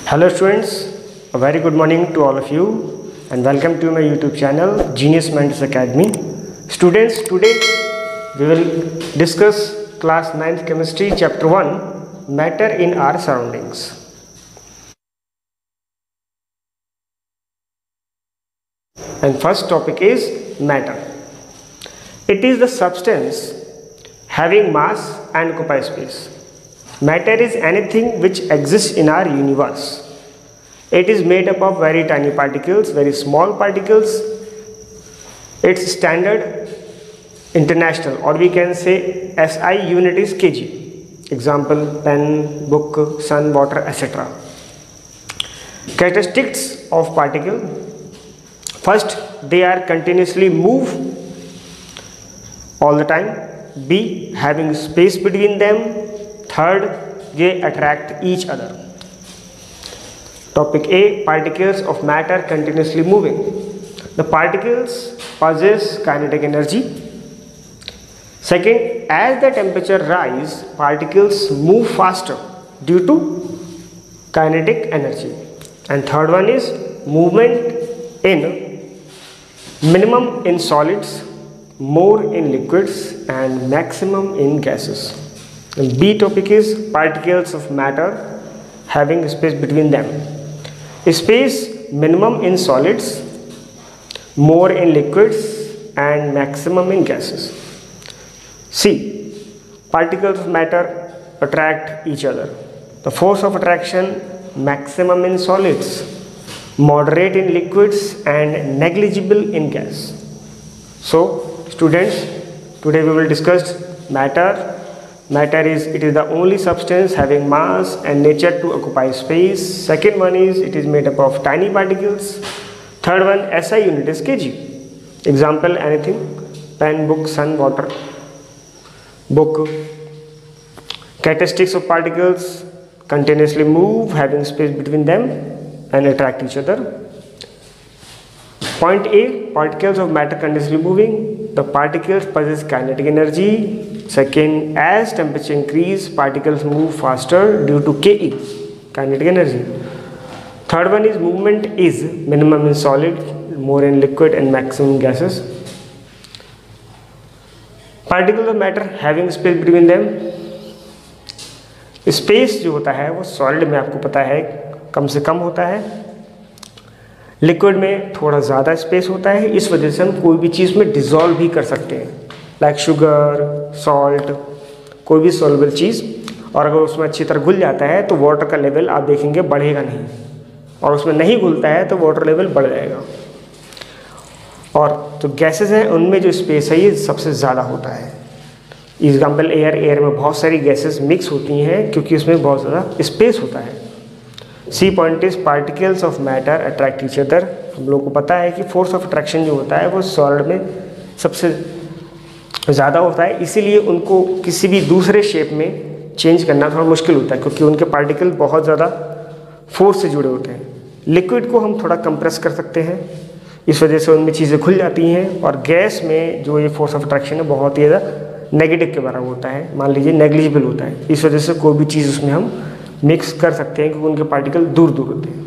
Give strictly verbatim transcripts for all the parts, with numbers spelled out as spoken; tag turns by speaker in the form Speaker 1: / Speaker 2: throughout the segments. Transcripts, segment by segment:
Speaker 1: Hello students, a very good morning to all of you and welcome to my YouTube channel Genius Minds Academy. Students, today we will discuss class ninth chemistry chapter one, matter in our surroundings. And first topic is matter. It is the substance having mass and occupy space. Matter is anything which exists in our universe. It is made up of very tiny particles, very small particles. Its standard international, or we can say S I unit is kg. Example, pen, book, sun, water, et cetera. Characteristics of particle. First, they are continuously move all the time. B, having space between them. Third, they attract each other. Topic A, particles of matter continuously moving. The particles possess kinetic energy. Second, as the temperature rises, particles move faster due to kinetic energy. And third one is movement in minimum in solids, more in liquids and maximum in gases. And B topic is particles of matter having space between them. Space minimum in solids, more in liquids and maximum in gases. C, particles of matter attract each other. The force of attraction maximum in solids, moderate in liquids and negligible in gas. So students, today we will discuss matter. Matter is, it is the only substance having mass and nature to occupy space. Second one is, it is made up of tiny particles. Third one, S I unit is kg. Example, anything, pen, book, sun, water, book. Characteristics of particles, continuously move, having space between them and attract each other. Point A, particles of matter continuously moving. The particles possess kinetic energy. Second, as temperature increase, particles move faster due to Ke, kinetic energy. Third one is movement is minimum in solid, more in liquid and maximum in gases. Particles of matter having space between them. Space जो होता है वो solid में आपको पता है कम से कम होता है, लिक्विड में थोड़ा ज़्यादा स्पेस होता है. इस वजह से हम कोई भी चीज़ में डिज़ोल्व भी कर सकते हैं, लाइक शुगर, सॉल्ट, कोई भी सॉल्युबल चीज़. और अगर उसमें अच्छी तरह घुल जाता है तो वाटर का लेवल आप देखेंगे बढ़ेगा नहीं, और उसमें नहीं घुलता है तो वाटर लेवल बढ़ जाएगा. और जो गैसेस हैं उनमें जो स्पेस है ये सबसे ज़्यादा होता है. एग्जाम्पल एयर, एयर में बहुत सारी गैसेस मिक्स होती हैं क्योंकि उसमें बहुत ज़्यादा स्पेस होता है. C point is particles of matter attract each other. हम लोग को पता है कि फोर्स ऑफ अट्रैक्शन जो होता है वो सॉलिड में सबसे ज़्यादा होता है, इसीलिए उनको किसी भी दूसरे शेप में चेंज करना थोड़ा मुश्किल होता है क्योंकि उनके पार्टिकल बहुत ज़्यादा फोर्स से जुड़े होते हैं. लिक्विड को हम थोड़ा कंप्रेस कर सकते हैं, इस वजह से उनमें चीज़ें खुल जाती हैं. और गैस में जो ये फोर्स ऑफ अट्रैक्शन है बहुत ही ज़्यादा नेगेटिव के बराबर होता है, मान लीजिए नेग्लिजिबल होता है. इस वजह से कोई भी चीज़ उसमें हम मिक्स कर सकते हैं क्योंकि उनके पार्टिकल दूर दूर होते हैं.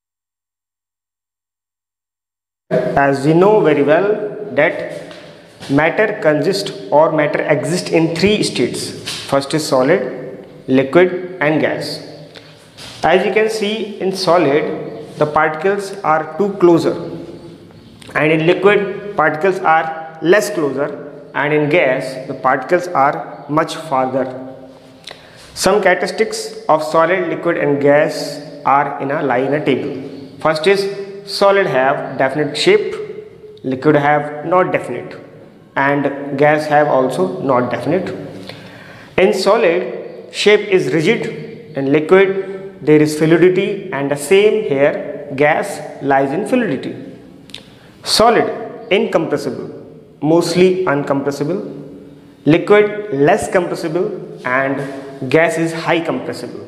Speaker 1: As we know very well that matter consists or matter exists in three states. First is solid, liquid and gas. As you can see, in solid the particles are too closer, and in liquid particles are less closer, and in gas the particles are much farther. Some characteristics of solid, liquid and gas are in a lie in a table. First is, solid have definite shape, liquid have not definite, and gas have also not definite. In solid, shape is rigid, in liquid there is fluidity, and the same here, gas lies in fluidity. Solid, incompressible, mostly uncompressible. Liquid, less compressible, and gas is high compressible.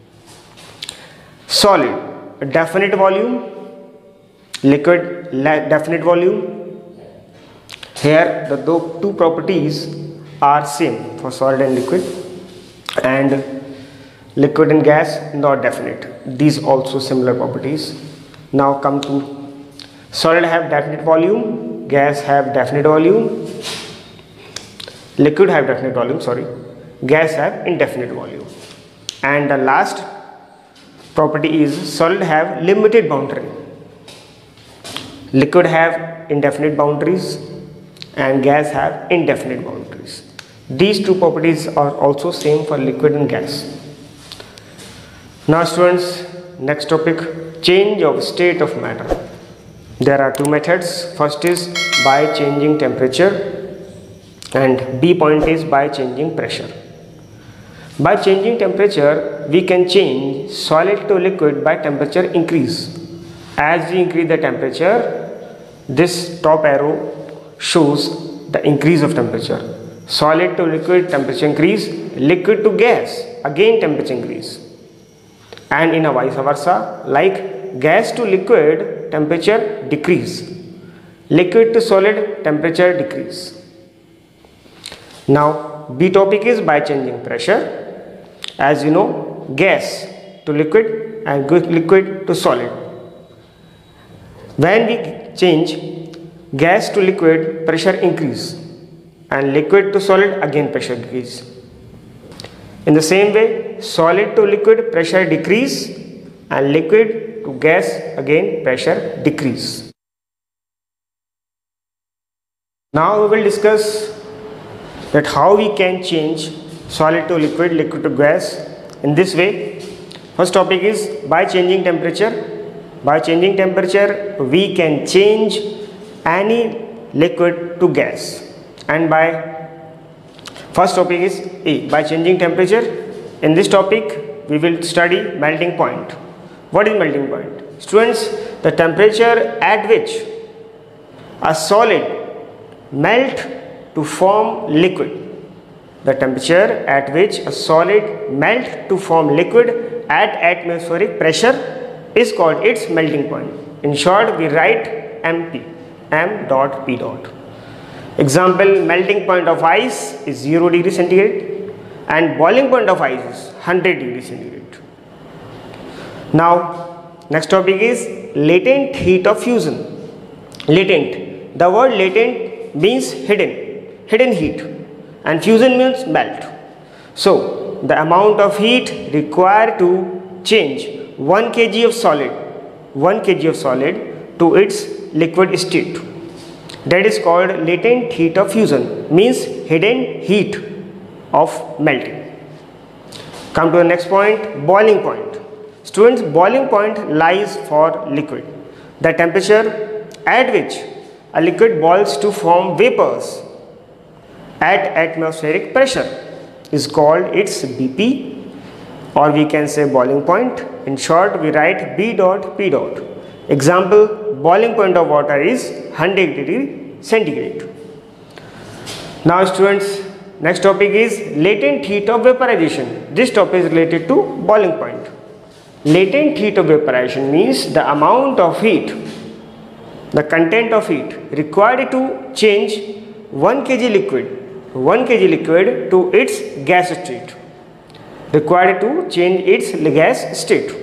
Speaker 1: Solid, definite volume, liquid, definite volume. Here the two properties are same for solid and liquid, and Liquid and gas not definite. These also similar properties. Now come to solid have definite volume, gas have definite volume, liquid have definite volume, sorry, gas have indefinite volume. And the last property is solid have limited boundary. Liquid have indefinite boundaries and gas have indefinite boundaries. These two properties are also same for liquid and gas. Now students, next topic, change of state of matter. There are two methods. First is by changing temperature and B point is by changing pressure. By changing temperature, we can change solid to liquid by temperature increase. As we increase the temperature, this top arrow shows the increase of temperature. Solid to liquid, temperature increase, liquid to gas, again temperature increase. And in a vice versa, like gas to liquid, temperature decrease, liquid to solid, temperature decrease. Now B topic is by changing pressure. As you know, gas to liquid and liquid to solid. When we change gas to liquid, pressure increase, and liquid to solid, again pressure decrease. In the same way, solid to liquid, pressure decrease, and liquid to gas, again pressure decrease. Now we will discuss that how we can change solid to liquid, liquid to gas in this way. First topic is by changing temperature. By changing temperature, we can change any liquid to gas. And by first topic is A, by changing temperature. In this topic, we will study melting point. What is melting point? Students, the temperature at which a solid melt to form liquid. The temperature at which a solid melt to form liquid at atmospheric pressure is called its melting point. In short, we write M P, M dot P dot. Example, melting point of ice is zero degree centigrade and boiling point of ice is one hundred degree centigrade. Now, next topic is latent heat of fusion. Latent. The word latent means hidden, hidden heat, and fusion means melt. So, the amount of heat required to change one kilogram of solid, one kilogram of solid to its liquid state. That is called latent heat of fusion, means hidden heat of melting. Come to the next point, boiling point. Students, boiling point lies for liquid. The temperature at which a liquid boils to form vapors at atmospheric pressure is called its B P, or we can say boiling point. In short, we write B dot P dot. Example, boiling point of water is one hundred degree centigrade. Now students, next topic is latent heat of vaporization. This topic is related to boiling point. Latent heat of vaporization means the amount of heat, the content of heat required to change one kilogram liquid, one kilogram liquid to its gas state. Required to change its gas state.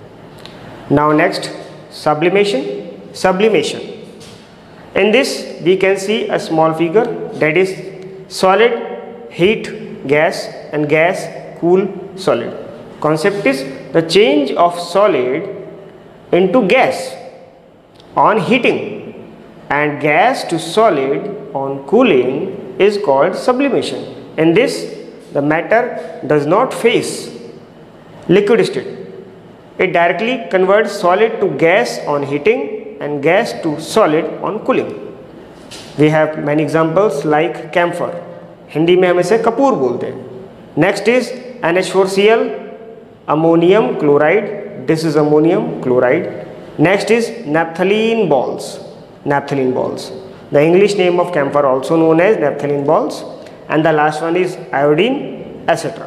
Speaker 1: Now next, sublimation. Sublimation. In this we can see a small figure, that is solid heat gas and gas cool solid. Concept is the change of solid into gas on heating and gas to solid on cooling is called sublimation. In this, the matter does not face liquid state. It directly converts solid to gas on heating and gas to solid on cooling. We have many examples like camphor. Hindi में हम इसे कपूर बोलते हैं. Next is N H four C l, ammonium chloride. This is ammonium chloride. Next is naphthalene balls. Naphthalene balls. The English name of camphor also known as naphthalene balls. And the last one is iodine, et cetera.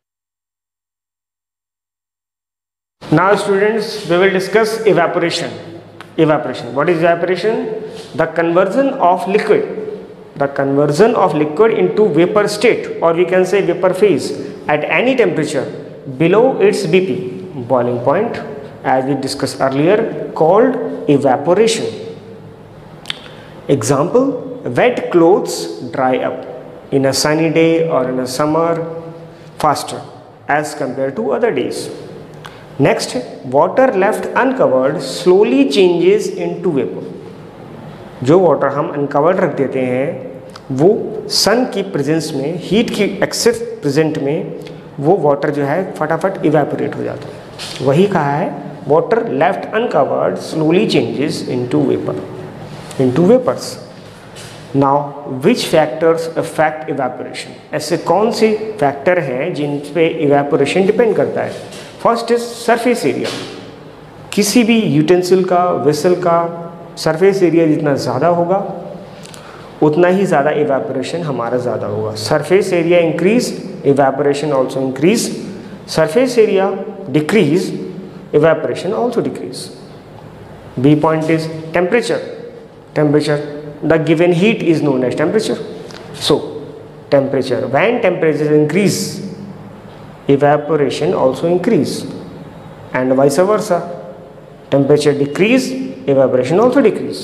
Speaker 1: Now students, we will discuss evaporation. Evaporation. What is evaporation? The conversion of liquid. The conversion of liquid into vapor state, or we can say vapor phase at any temperature below its B P, boiling point, as we discussed earlier, called evaporation. Example, wet clothes dry up in a sunny day or in a summer faster as compared to other days. Next, water left uncovered slowly changes into vapor. जो water हम uncovered रख देते हैं वो सन की presence में, heat की access present में, वो वाटर जो है फटाफट इवेपोरेट हो जाता है। वही कहा है, water left uncovered slowly changes into vapour, into vapours. Now which factors affect evaporation? ऐसे कौन से फैक्टर हैं जिन पे इवेपोरेशन डिपेंड करता है? First is surface area. किसी भी यूटेंसिल का, वेसल का सरफेस एरिया जितना ज़्यादा होगा उतना ही ज़्यादा इवेपोरेशन हमारा ज़्यादा होगा। Surface area increase, evaporation also increase. Surface area decrease, evaporation also decrease. B point is temperature. Temperature, the given heat is known as temperature. So temperature, when temperature increase, evaporation also increase, and vice versa. Temperature decrease, evaporation also decrease.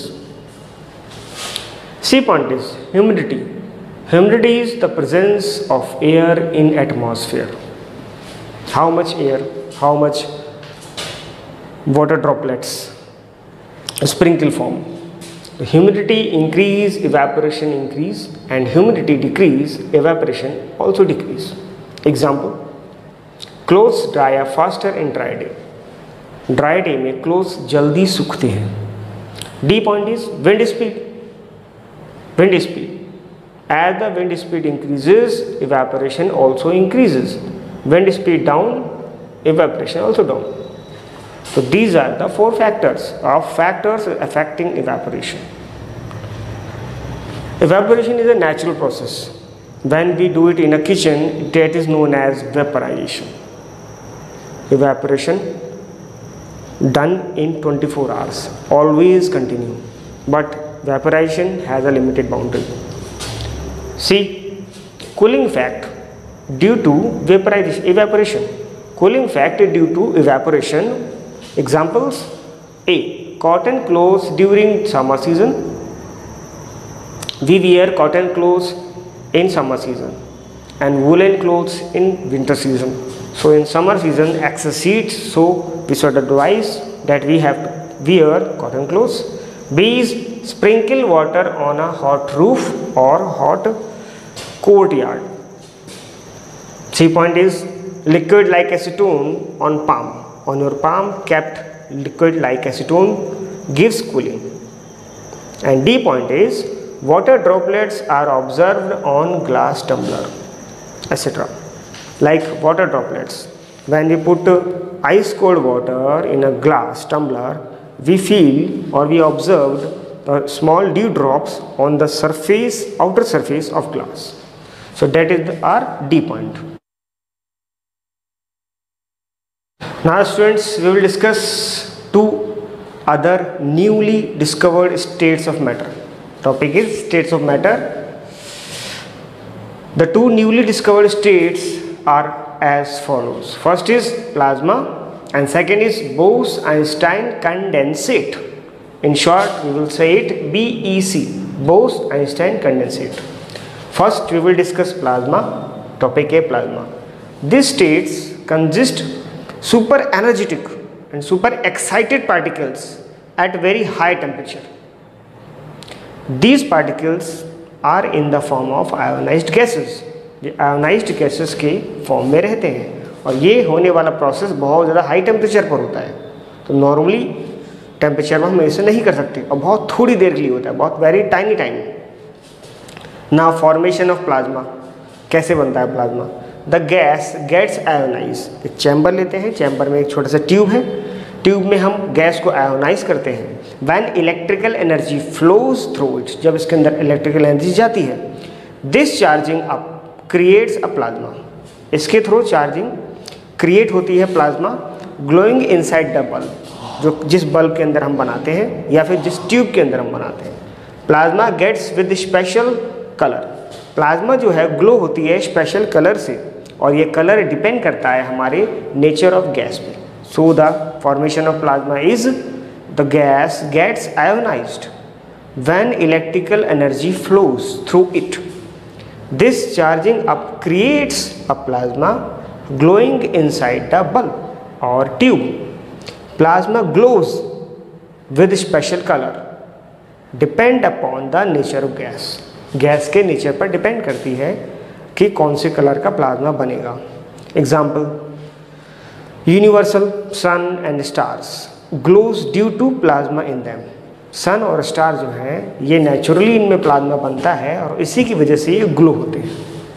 Speaker 1: C point is humidity. Humidity is the presence of air in atmosphere. How much air, how much water droplets sprinkle form. The humidity increase, evaporation increase, and humidity decrease, evaporation also decrease. Example, clothes dry up faster in dry day. Dry day में clothes जल्दी सूखते हैं। D point is wind speed. Wind speed, as the wind speed increases, evaporation also increases. Wind speed down, evaporation also down. So these are the four factors of factors affecting evaporation. Evaporation is a natural process. When we do it in a kitchen, that is known as vaporization. Evaporation done in twenty-four hours, always continue, but vaporization has a limited boundary. See, cooling fact due to vaporization, evaporation. Cooling fact due to evaporation. Examples: A. Cotton clothes during summer season. We wear cotton clothes in summer season and woolen clothes in winter season. So in summer season excess heat, so we should advise that we have to wear cotton clothes. B is sprinkle water on a hot roof or hot courtyard. C point is liquid like acetone on palm. On your palm kept liquid like acetone gives cooling. And D point is water droplets are observed on glass tumbler, et cetera. Like water droplets. When we put ice cold water in a glass tumbler, we feel or we observed the small dew drops on the surface, outer surface of glass. So that is the, our D point. Now students, we will discuss two other newly discovered states of matter. Topic is states of matter. The two newly discovered states are as follows. First is plasma and second is Bose-Einstein condensate. In short, we will say it B E C, Bose-Einstein condensate. First, we will discuss plasma. Topic A, plasma. These states consist super energetic and super excited particles at very high temperature. These particles are in the form of ionized gases. ये ionized gases के form में रहते हैं और ये होने वाला process बहुत ज़्यादा हाई टेम्परेचर पर होता है। तो नॉर्मली टेम्परेचर में हम ऐसे नहीं कर सकते और बहुत थोड़ी देर के लिए होता है, बहुत वेरी टाइनी टाइम। ना फॉर्मेशन ऑफ प्लाज्मा, कैसे बनता है plasma? The gas gets ionize. एक चैम्बर लेते हैं, चैम्बर में एक छोटा सा ट्यूब है, ट्यूब में हम गैस को आयोनाइज करते हैं। When electrical energy flows through it, जब इसके अंदर इलेक्ट्रिकल एनर्जी जाती है, this charging up creates a plasma. इसके थ्रू चार्जिंग क्रिएट होती है plasma glowing inside the bulb, जो जिस बल्ब के अंदर हम बनाते हैं या फिर जिस ट्यूब के अंदर हम बनाते हैं। Plasma gets with special colour. Plasma जो है ग्लो होती है स्पेशल कलर से और ये कलर डिपेंड करता है हमारे नेचर ऑफ गैस पे। So the formation of plasma is the gas gets ionized when electrical energy flows through it. This charging up creates a plasma glowing inside the bulb or tube. Plasma glows with special color depend upon the nature of gas. गैस के nature पर depend करती है कि कौन से colour का plasma बनेगा। Example, universal sun and stars glows due to plasma in them. Sun और स्टार जो हैं ये नेचुरली इनमें प्लाज्मा बनता है और इसी की वजह से ये ग्लो होते हैं।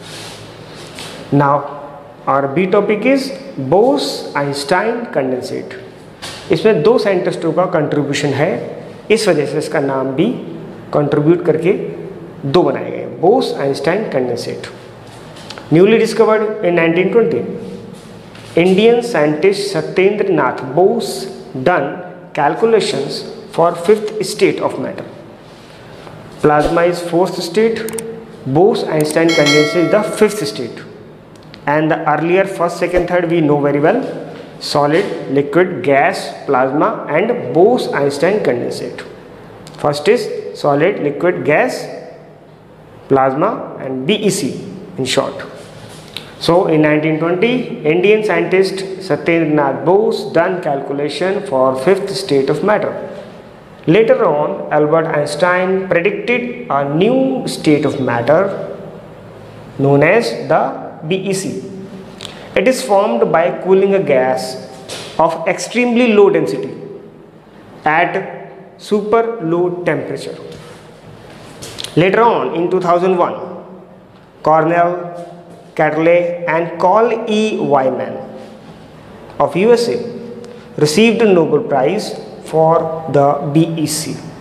Speaker 1: नाउ और B topic is Bose Einstein condensate. इसमें दो साइंटिस्टों का कंट्रीब्यूशन है, इस वजह से इसका नाम भी कंट्रीब्यूट करके दो बनाए गए, Bose Einstein condensate. Newly discovered in nineteen twenty, Indian scientist Satyendra Nath Bose done calculations for fifth state of matter. Plasma is fourth state, Bose Einstein condensate is the fifth state. And the earlier first, second, third we know very well: solid, liquid, gas, plasma, and Bose-Einstein condensate. First is solid, liquid, gas, plasma, and B E C in short. So in nineteen twenty, Indian scientist Satyendra Nath Bose done calculation for fifth state of matter. Later on, Albert Einstein predicted a new state of matter known as the B E C. It is formed by cooling a gas of extremely low density at super low temperature. Later on in two thousand one, Cornell, Cattell and Carl E. Wyman of U S A received a Nobel Prize for the B E C.